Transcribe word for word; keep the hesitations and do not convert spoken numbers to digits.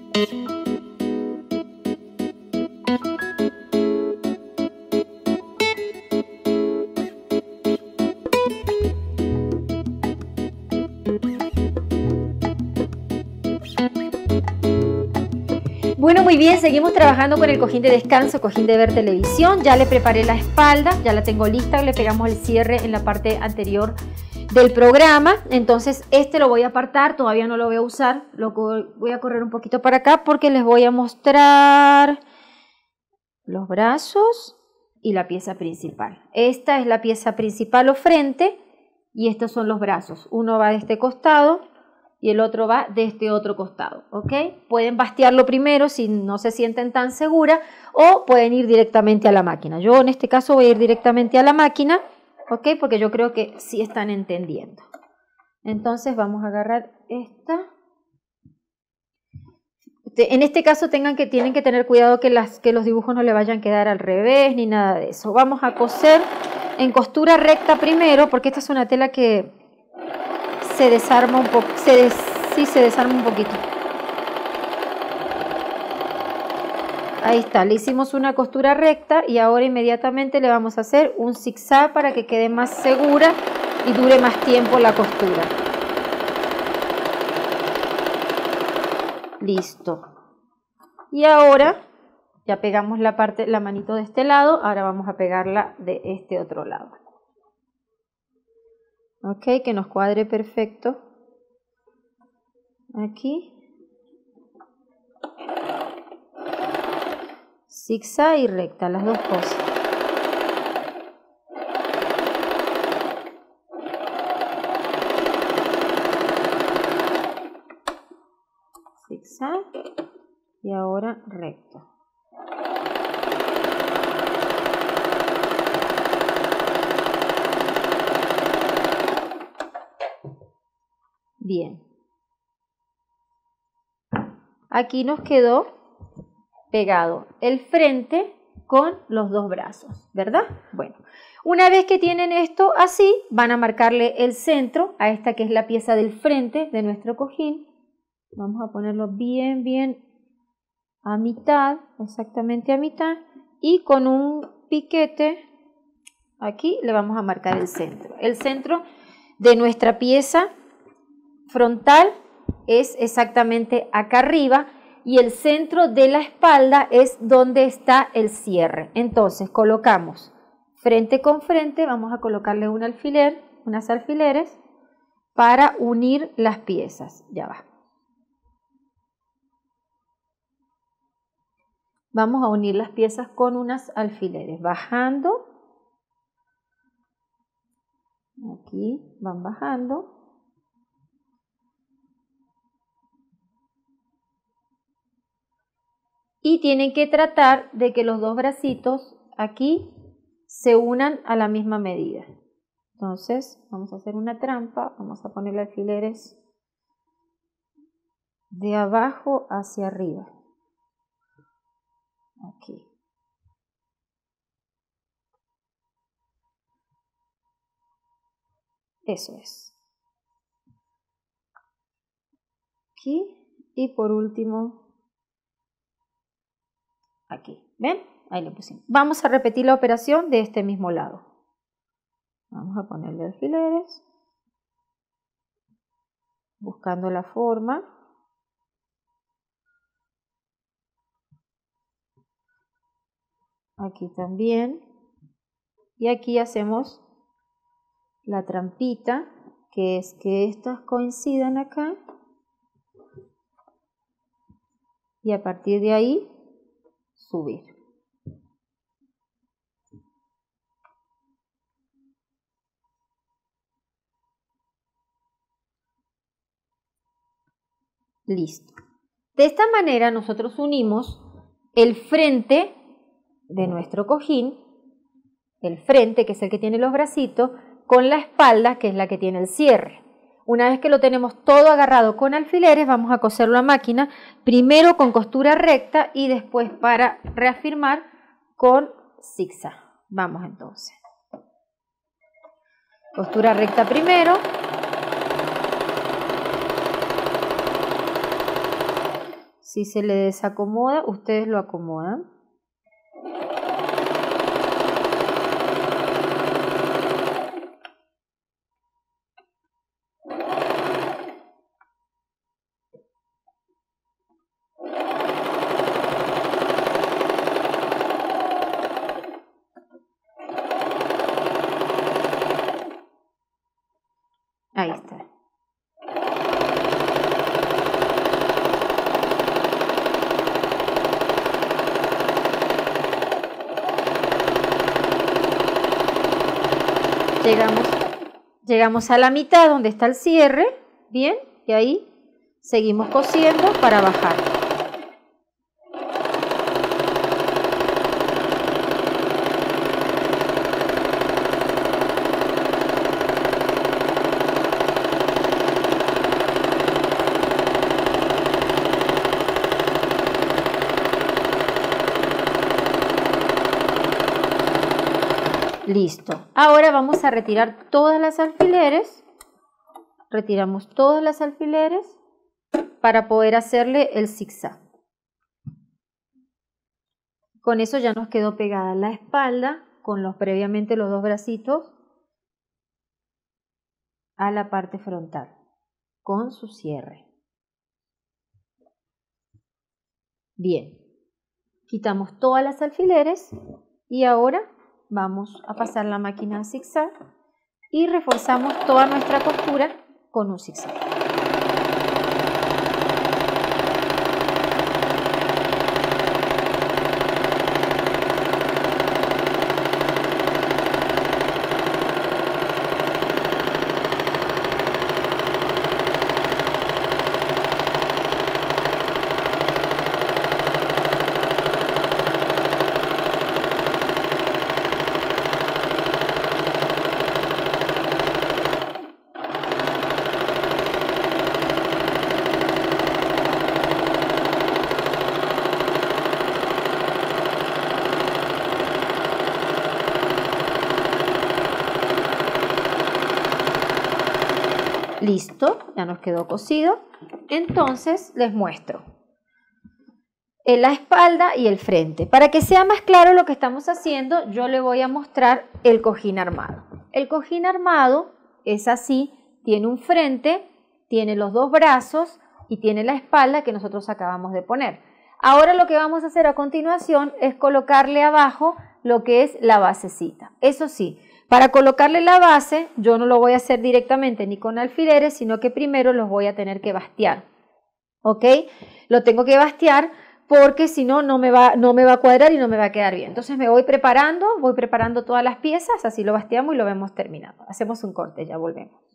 Bueno, muy bien, seguimos trabajando con el cojín de descanso, cojín de ver televisión. Ya le preparé la espalda, ya la tengo lista, le pegamos el cierre en la parte anterior del programa. Entonces este lo voy a apartar, todavía no lo voy a usar, lo voy a correr un poquito para acá porque les voy a mostrar los brazos y la pieza principal. Esta es la pieza principal o frente y estos son los brazos. Uno va de este costado y el otro va de este otro costado, ¿ok? Pueden bastearlo primero si no se sienten tan seguras o pueden ir directamente a la máquina. Yo en este caso voy a ir directamente a la máquina, ¿ok? Porque yo creo que sí están entendiendo. Entonces vamos a agarrar esta. En este caso tengan que, tienen que tener cuidado que, las, que los dibujos no le vayan a quedar al revés ni nada de eso. Vamos a coser en costura recta primero porque esta es una tela que se desarma un poco, se des, sí se desarma un poquito. Ahí está, le hicimos una costura recta y ahora inmediatamente le vamos a hacer un zigzag para que quede más segura y dure más tiempo la costura. Listo. Y ahora ya pegamos la parte, la manito de este lado, ahora vamos a pegarla de este otro lado. Ok, que nos cuadre perfecto. Aquí. Zigzag y recta, las dos cosas. Zigzag y ahora recto. Bien. Aquí nos quedó pegado el frente con los dos brazos, ¿verdad? Bueno, una vez que tienen esto así, van a marcarle el centro a esta que es la pieza del frente de nuestro cojín. Vamos a ponerlo bien, bien a mitad, exactamente a mitad, y con un piquete aquí le vamos a marcar el centro. El centro de nuestra pieza frontal es exactamente acá arriba y el centro de la espalda es donde está el cierre. Entonces colocamos frente con frente, vamos a colocarle un alfiler, unas alfileres para unir las piezas. Ya va. Vamos a unir las piezas con unas alfileres, bajando. Aquí van bajando. Y tienen que tratar de que los dos bracitos aquí se unan a la misma medida. Entonces vamos a hacer una trampa, vamos a poner alfileres de abajo hacia arriba. Aquí. Eso es. Aquí y por último aquí. ¿Ven? Ahí le pusimos. Vamos a repetir la operación de este mismo lado. Vamos a ponerle alfileres. Buscando la forma. Aquí también. Y aquí hacemos la trampita, que es que estas coincidan acá. Y a partir de ahí subir. Listo. De esta manera nosotros unimos el frente de nuestro cojín, el frente que es el que tiene los bracitos, con la espalda que es la que tiene el cierre. Una vez que lo tenemos todo agarrado con alfileres, vamos a coserlo a máquina, primero con costura recta y después para reafirmar con zigzag. Vamos entonces. Costura recta primero. Si se le desacomoda, ustedes lo acomodan. Ahí está. Llegamos, llegamos a la mitad donde está el cierre, bien, y ahí seguimos cosiendo para bajar. Listo. Ahora vamos a retirar todas las alfileres. Retiramos todas las alfileres para poder hacerle el zigzag. Con eso ya nos quedó pegada la espalda con los previamente los dos bracitos a la parte frontal con su cierre. Bien. Quitamos todas las alfileres y ahora vamos a pasar la máquina a zigzag y reforzamos toda nuestra costura con un zigzag. Listo, ya nos quedó cosido. Entonces les muestro la espalda y el frente. Para que sea más claro lo que estamos haciendo, yo le voy a mostrar el cojín armado. El cojín armado es así, tiene un frente, tiene los dos brazos y tiene la espalda que nosotros acabamos de poner. Ahora lo que vamos a hacer a continuación es colocarle abajo lo que es la basecita. Eso sí, para colocarle la base, yo no lo voy a hacer directamente ni con alfileres, sino que primero los voy a tener que bastear. ¿Ok? Lo tengo que bastear porque si no, no me va, no me va a cuadrar y no me va a quedar bien. Entonces me voy preparando, voy preparando todas las piezas, así lo basteamos y lo vemos terminado. Hacemos un corte, ya volvemos.